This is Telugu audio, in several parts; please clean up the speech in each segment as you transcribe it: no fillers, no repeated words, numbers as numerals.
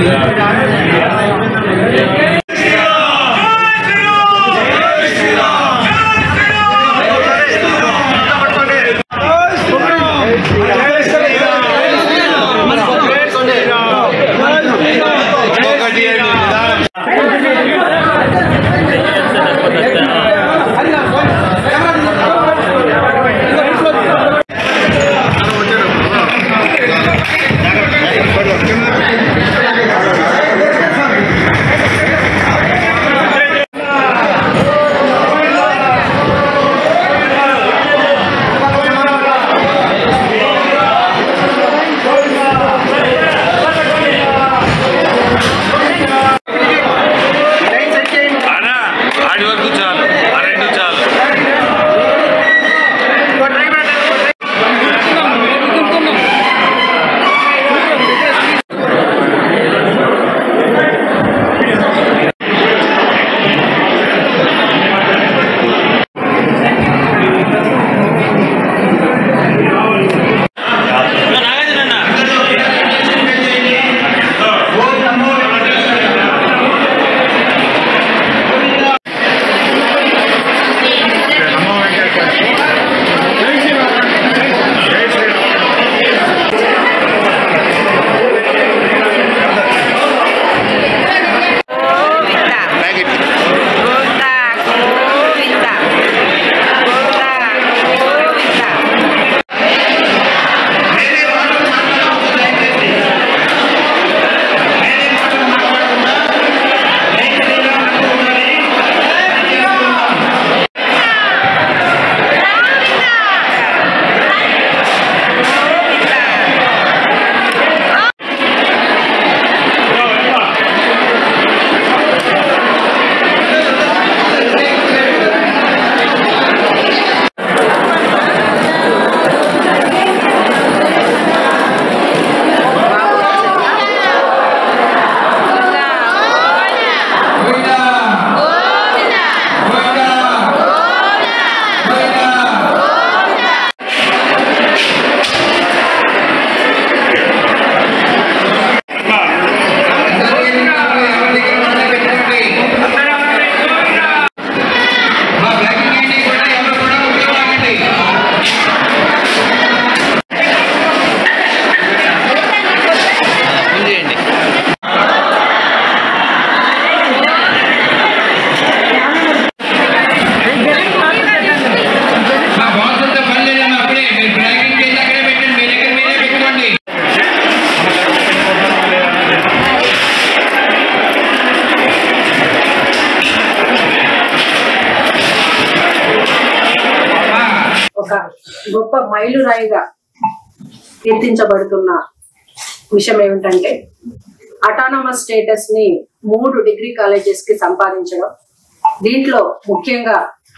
గొప్ప మైలురాయిగా కీర్తించబడుతున్న విషయం ఏమిటంటే అటానమస్ స్టేటస్ ని 3 డిగ్రీ కాలేజెస్ కి సంపాదించడం. దీంట్లో ముఖ్యంగా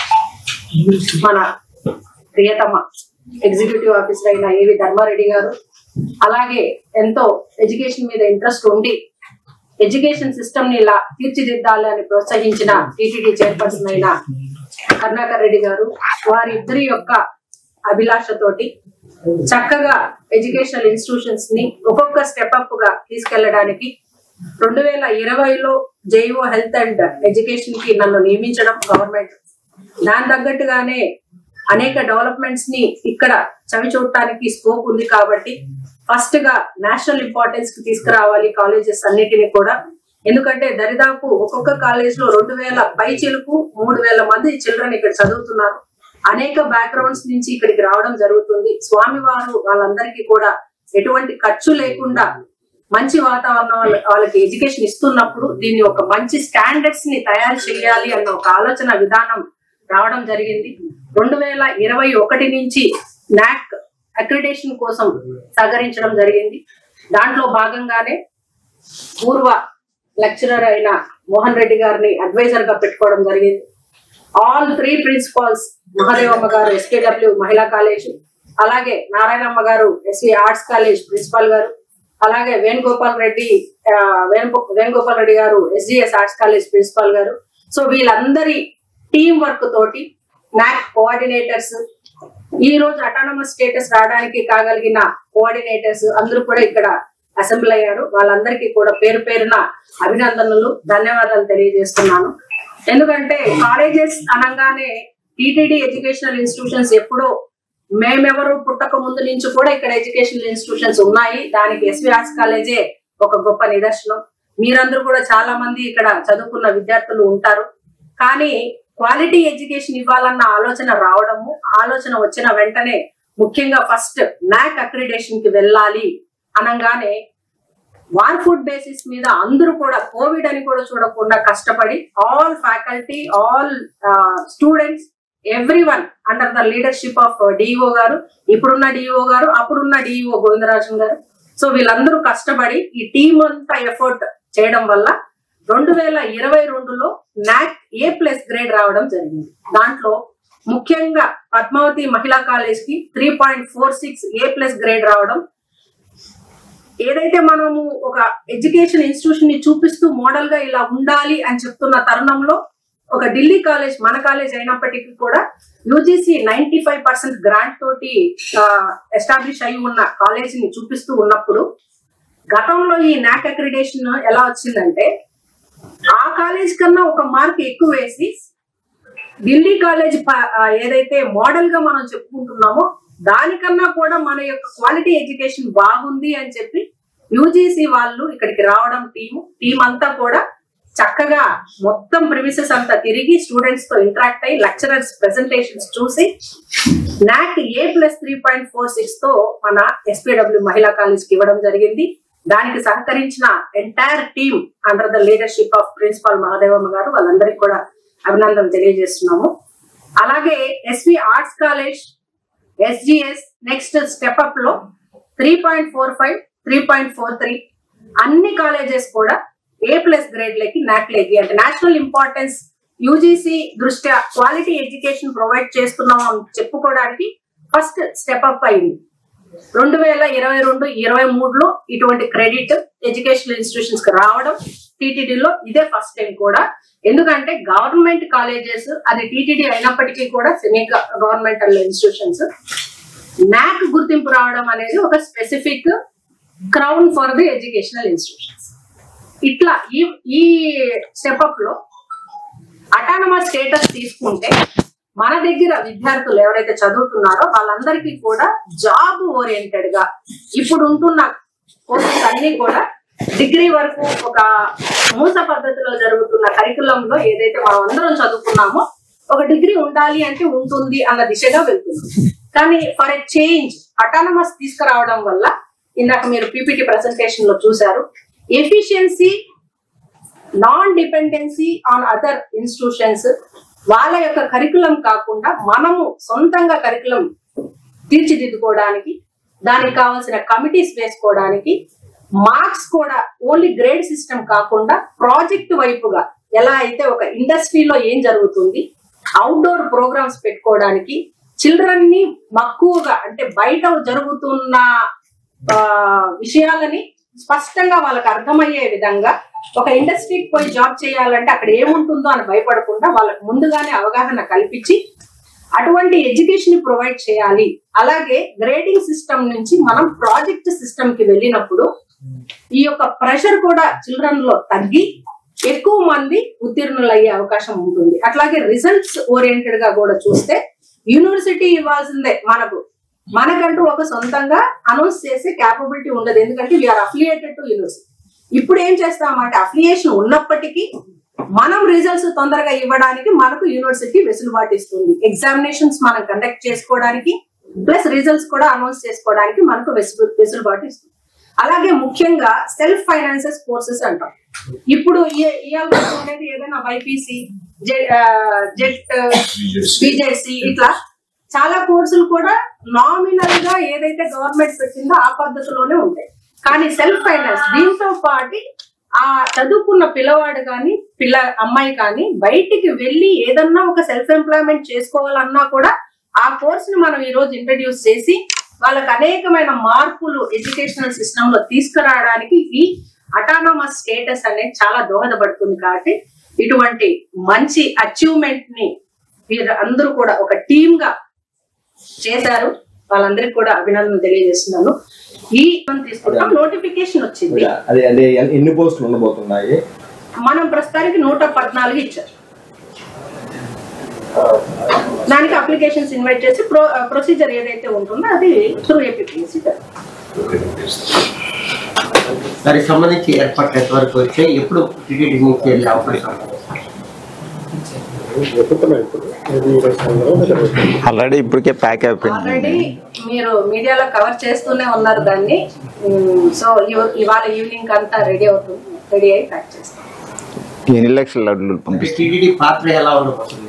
మన ప్రియతమ ఎగ్జిక్యూటివ్ ఆఫీసర్ అయిన ఏవి ధర్మారెడ్డి గారు, అలాగే ఎంతో ఎడ్యుకేషన్ మీద ఇంట్రెస్ట్ ఉండి ఎడ్యుకేషన్ సిస్టమ్ ని ఇలా తీర్చిదిద్దాలి అని ప్రోత్సహించిన టీటీడీ చైర్పర్సన్ అయిన కరుణాకర్ రెడ్డి గారు, వారిద్దరి యొక్క అభిలాషతోటి చక్కగా ఎడ్యుకేషనల్ ఇన్స్టిట్యూషన్స్ ని ఒక్కొక్క స్టెప్ అప్ గా తీసుకెళ్లడానికి 2020లో జేఈఓ హెల్త్ అండ్ ఎడ్యుకేషన్ కి నన్ను నియమించడం గవర్నమెంట్. దాని తగ్గట్టుగానే అనేక డెవలప్మెంట్స్ ని ఇక్కడ చవి చూడటానికి స్కోప్ ఉంది కాబట్టి ఫస్ట్ గా నేషనల్ ఇంపార్టెన్స్ కి తీసుకురావాలి కాలేజెస్ అన్నిటిని కూడా. ఎందుకంటే దరిదాపు ఒక్కొక్క కాలేజ్ లో 2000 పైచిలకు 3000 మంది చిల్డ్రన్ ఇక్కడ చదువుతున్నారు. అనేక బ్యాక్గ్రౌండ్స్ నుంచి ఇక్కడికి రావడం జరుగుతుంది. స్వామివారు వాళ్ళందరికీ కూడా ఎటువంటి ఖర్చు లేకుండా మంచి వాతావరణం వాళ్ళకి ఎడ్యుకేషన్ ఇస్తున్నప్పుడు దీన్ని ఒక మంచి స్టాండర్డ్స్ ని తయారు చేయాలి అన్న ఒక ఆలోచన విధానం రావడం జరిగింది. 2021 నుంచి నాక్ అక్రిడేషన్ కోసం సహకరించడం జరిగింది. దాంట్లో భాగంగానే పూర్వ లెక్చరర్ అయిన మోహన్ రెడ్డి గారిని అడ్వైజర్ గా పెట్టుకోవడం జరిగింది. ఆల్ 3 ప్రిన్సిపాల్స్, మహాదేవమ్మ గారు ఎస్కేడబ్ల్యూ మహిళా కాలేజ్, అలాగే నారాయణమ్మ గారు ఎస్వి ఆర్ట్స్ కాలేజ్ ప్రిన్సిపాల్ గారు, అలాగే వేణుగోపాల్ రెడ్డి గారు ఎస్జిఎస్ ఆర్ట్స్ కాలేజ్ ప్రిన్సిపాల్ గారు. సో వీళ్ళందరి టీం వర్క్ తోటి నాక్ కోఆర్డినేటర్స్, ఈ రోజు అటానమస్ స్టేటస్ రావడానికి కాగలిగిన కోఆర్డినేటర్స్ అందరూ కూడా ఇక్కడ అసెంబ్లీ అయ్యారు. వాళ్ళందరికీ కూడా పేరు పేరున అభినందనలు, ధన్యవాదాలు తెలియజేస్తున్నాను. ఎందుకంటే కాలేజెస్ అనగానే టీటీడీ ఎడ్యుకేషనల్ ఇన్స్టిట్యూషన్స్ ఎప్పుడో మేమెవరు పుట్టక ముందు నుంచి కూడా ఇక్కడ ఎడ్యుకేషనల్ ఇన్స్టిట్యూషన్స్ ఉన్నాయి. దానికి ఎస్వి ఆర్ట్స్ కాలేజే ఒక గొప్ప నిదర్శనం. మీరందరూ కూడా చాలా మంది ఇక్కడ చదువుకున్న విద్యార్థులు ఉంటారు. కానీ క్వాలిటీ ఎడ్యుకేషన్ ఇవ్వాలన్న ఆలోచన రావడము, ఆలోచన వచ్చిన వెంటనే ముఖ్యంగా ఫస్ట్ నాక్ అక్రిడేషన్ కి వెళ్ళాలి అనగానే వార్ ఫుడ్ బేసిస్ మీద అందరూ కూడా కోవిడ్ అని కూడా చూడకుండా కష్టపడి all faculty, all students, everyone under the leadership of DEO గారు, ఇప్పుడున్న డిఈఓ గారు, అప్పుడున్న డిఈఓ గోవిందరాజన్ గారు. సో వీళ్ళందరూ కష్టపడి ఈ టీం అంతా ఎఫర్ట్ చేయడం వల్ల 2022లో నాక్ A+ గ్రేడ్ రావడం జరిగింది. దాంట్లో ముఖ్యంగా పద్మావతి మహిళా కాలేజ్ కి 3.46 A+ గ్రేడ్ రావడం. ఏదైతే మనము ఒక ఎడ్యుకేషన్ ఇన్స్టిట్యూషన్ ని చూపిస్తూ మోడల్ గా ఇలా ఉండాలి అని చెప్తున్న తరుణంలో ఒక ఢిల్లీ కాలేజ్, మన కాలేజ్ అయినప్పటికీ కూడా యూజీసీ 95% గ్రాంట్ తోటి ఎస్టాబ్లిష్ అయి ఉన్న కాలేజ్ ని చూపిస్తూ ఉన్నప్పుడు గతంలో ఈ నాక్ అక్రిడేషన్ ఎలా వచ్చిందంటే ఆ కాలేజ్ కన్నా ఒక మార్క్ ఎక్కువ వేసి ఢిల్లీ కాలేజ్ ఏదైతే మోడల్ గా మనం చెప్పుకుంటున్నామో దానికన్నా కూడా మన యొక్క క్వాలిటీ ఎడ్యుకేషన్ బాగుంది అని చెప్పి యూజీసీ వాళ్ళు ఇక్కడికి రావడం, టీం అంతా కూడా చక్కగా మొత్తం ప్రిమిసెస్ అంతా తిరిగి స్టూడెంట్స్ తో ఇంటరాక్ట్ అయ్యి లెక్చరర్స్ ప్రెజెంటేషన్స్ చూసి నాక్ A+ 3.46 తో మన ఎస్పీడబ్ల్యూ మహిళా కాలేజ్ కి ఇవ్వడం జరిగింది. దానికి సహకరించిన entire team under the leadership of principal Mahadevamma గారు, వాళ్ళందరికీ కూడా అభినందనలు తెలియజేస్తున్నాము. అలాగే SV arts college, SGS next step up లో 3.45, 3.43 అన్ని కాలేజెస్ కూడా A+ గ్రేడ్లకి, నాక్లకి అంటే నేషనల్ ఇంపార్టెన్స్ యూజీసీ దృష్ట్యా క్వాలిటీ ఎడ్యుకేషన్ ప్రొవైడ్ చేస్తున్నాం అని చెప్పుకోవడానికి ఫస్ట్ స్టెప్ అప్ అయింది. 2022-23లో ఇటువంటి క్రెడిట్ ఎడ్యుకేషనల్ ఇన్స్టిట్యూషన్స్ కి రావడం టీటీడీలో ఇదే ఫస్ట్ టైం కూడా. ఎందుకంటే గవర్నమెంట్ కాలేజెస్ అది టీటీడీ అయినప్పటికీ కూడా సెమీ గవర్నమెంటల్ ఇన్స్టిట్యూషన్స్ నాక్ గుర్తింపు రావడం అనేది ఒక specific crown for the educational institutions. ఇట్లా ఈ స్టెప్ అప్ లో అటానమస్ స్టేటస్ తీసుకుంటే మన దగ్గర విద్యార్థులు ఎవరైతే చదువుతున్నారో వాళ్ళందరికీ కూడా జాబ్ ఓరియంటెడ్ గా ఇప్పుడు ఉంటున్న కోర్సెస్ అన్ని కూడా డిగ్రీ వరకు ఒక మూస పద్ధతిలో జరుగుతున్న కరికులంలో ఏదైతే మనం అందరం చదువుకున్నామో ఒక డిగ్రీ ఉండాలి అంటే ఉంటుంది అన్న దిశగా వెళ్తున్నాం. కానీ ఫర్ ఎ చేంజ్ అటానమస్ తీసుకురావడం వల్ల ఇందాక మీరు పీపీటీ ప్రెజెంటేషన్ లో చూశారు, efficiency, non dependency on other institutions, వాళ్ళ యొక్క కరికులం కాకుండా మనము సొంతంగా కరికులం తీర్చిదిద్దుకోవడానికి, దానికి కావాల్సిన కమిటీస్ వేసుకోవడానికి, మార్క్స్ కూడా ఓన్లీ గ్రేడ్ సిస్టమ్ కాకుండా ప్రాజెక్ట్ వైపుగా ఎలా అయితే ఒక ఇండస్ట్రీలో ఏం జరుగుతుంది, అవుట్డోర్ ప్రోగ్రామ్స్ పెట్టుకోవడానికి, చిల్డ్రన్ ని మక్కువగా అంటే బయట జరుగుతున్న విషయాలని స్పష్టంగా వాళ్ళకి అర్థమయ్యే విధంగా ఒక ఇండస్ట్రీకి పోయి జాబ్ చేయాలంటే అక్కడ ఏముంటుందో అని భయపడకుండా వాళ్ళకి ముందుగానే అవగాహన కల్పించి అటువంటి ఎడ్యుకేషన్ ప్రొవైడ్ చేయాలి. అలాగే గ్రేడింగ్ సిస్టమ్ నుంచి మనం ప్రాజెక్ట్ సిస్టమ్ కి వెళ్ళినప్పుడు ఈ యొక్క ప్రెషర్ కూడా చిల్డ్రన్ లో తగ్గి ఎక్కువ మంది ఉత్తీర్ణులు అయ్యే అవకాశం ఉంటుంది. అట్లాగే రిజల్ట్స్ ఓరియంటెడ్ గా కూడా చూస్తే యూనివర్సిటీ ఇవ్వాల్సిందే మనకంటూ ఒక సొంతంగా అనౌన్స్ చేసే క్యాపబిలిటీ ఉండదు. ఎందుకంటే వీఆర్ అఫిలియేటెడ్ టు యూనివర్సిటీ. ఇప్పుడు ఏం చేస్తామంటే అఫిలియేషన్ ఉన్నప్పటికీ మనం రిజల్ట్స్ తొందరగా ఇవ్వడానికి మనకు యూనివర్సిటీ వెసులుబాటు ఇస్తుంది. ఎగ్జామినేషన్స్ మనం కండక్ట్ చేసుకోవడానికి ప్లస్ రిజల్ట్స్ కూడా అనౌన్స్ చేసుకోవడానికి మనకు వెసులుబాటు ఇస్తుంది. అలాగే ముఖ్యంగా సెల్ఫ్ ఫైనాన్సెస్ కోర్సెస్ అంటాం. ఇప్పుడు అనేది ఏదైనా బైపీసీ, జెట్, బీజెడ్సీ ఇట్లా చాలా కోర్సులు కూడా నామినల్ గా ఏదైతే గవర్నమెంట్ పెట్టిందో ఆ పద్ధతిలోనే ఉంటాయి. కానీ సెల్ఫ్ ఫైనాన్స్ దీంతో పాటు ఆ చదువుకున్న పిల్లవాడు కానీ అమ్మాయి కానీ బయటికి వెళ్ళి ఏదన్నా ఒక సెల్ఫ్ ఎంప్లాయ్మెంట్ చేసుకోవాలన్నా కూడా ఆ కోర్స్ ని మనం ఈ రోజు ఇంట్రడ్యూస్ చేసి వాళ్ళకి అనేకమైన మార్పులు ఎడ్యుకేషనల్ సిస్టమ్ లో తీసుకురావడానికి ఈ అటానమస్ స్టేటస్ అనేది చాలా దోహదపడుతుంది. కాబట్టి ఇటువంటి మంచి అచీవ్మెంట్ ని వీరు అందరూ కూడా ఒక టీమ్ గా చేశారు. వాళ్ళందరికీ కూడా అభినందనలు తెలియజేస్తున్నాను. ఈ తీసుకుంటాం. నోటిఫికేషన్ వచ్చింది. ఎన్ని పోస్టులు ఉండబోతున్నాయి? మనం ప్రస్తుతానికి 114 ఇచ్చారు. దానికి అప్లికేషన్స్ ఇన్వైట్ చేసి ప్రొసీజర్ ఏదైతే ఉంటుందో అది త్రూ ఏపీపీఎస్సీ. దానికి సంబంధించి ఏర్పాట్లు ఎంతవరకు వచ్చాయి? ఎప్పుడు టీటీడీ నుంచి వెళ్ళే అవకాశం? ఆల్రెడీ ఇప్పటికే ప్యాక్ అయిపోయింది. ఆల్రెడీ మీరు మీడియాలో కవర్ చేస్తూనే ఉన్నారు దాన్ని. సో ఇవాళ ఈవినింగ్ అంతా రెడీ అవుతుంది. రెడీ అయి ప్యాక్ చేస్తాం. ఎన్ని లక్షల లడ్లు పంపిస్తారు? టీటీడీ పాత్ర ఎలా ఉండబోతుంది?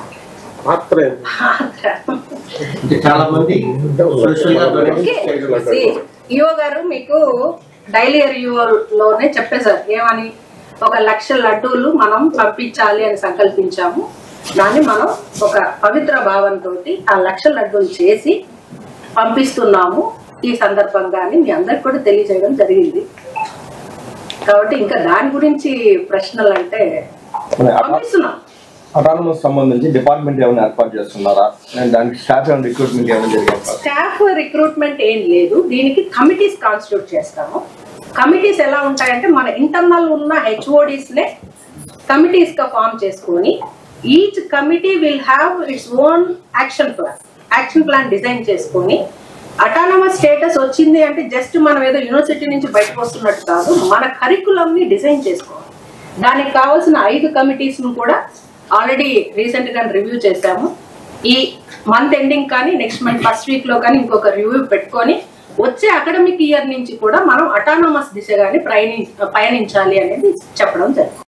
చాలా మంది ఈఓ గారు మీకు డైలీ రివ్యూలోనే చెప్పేశారు ఏమని, 1,00,000 లడ్డూలు మనం పంపించాలి అని సంకల్పించాము. దాన్ని మనం ఒక పవిత్ర భావంతో 1,00,000 లడ్డూలు చేసి పంపిస్తున్నాము ఈ సందర్భంగాని మీ అందరికి కూడా తెలియజేయడం జరిగింది. కాబట్టి ఇంకా దాని గురించి ప్రశ్నలు అంటే పంపిస్తున్నాం. అటానమస్ సంబంధించి డిపార్ట్మెంట్ ఏమైనా ఏర్పాటు చేస్తున్నారా? దానికి స్టాఫ్ రిక్రూట్మెంట్ ఏమైనా జరిగింది? స్టాఫ్ రిక్రూట్మెంట్ ఏం లేదు. దీనికి కమిటీస్ కాన్స్టిట్యూట్ చేస్తాము. కమిటీస్ ఎలా ఉంటాయంటే మన ఇంటర్నల్ ఉన్న హెచ్ఓడిస్ నే కమిటీస్ గా ఫామ్ చేసుకొని each committee will have its own action plan design చేసుకొని అటానమస్ స్టేటస్ వచ్చింది అంటే జస్ట్ మనం ఏదో యూనివర్సిటీ నుంచి బయటకు వస్తున్నట్టు కాదు, మన కరికులం ని డిజైన్ చేసుకోవాలి. దానికి కావాల్సిన 5 కమిటీస్ ను కూడా ఆల్రెడీ రీసెంట్ గా రివ్యూ చేశాము. ఈ మంత్ ఎండింగ్ కానీ నెక్స్ట్ మంత్ ఫస్ట్ వీక్ లో కానీ ఇంకొక రివ్యూ పెట్టుకొని వచ్చే అకాడమిక్ ఇయర్ నుంచి కూడా మనం అటానమస్ దిశగానే పయనించాలి అనేది చెప్పడం జరిగింది.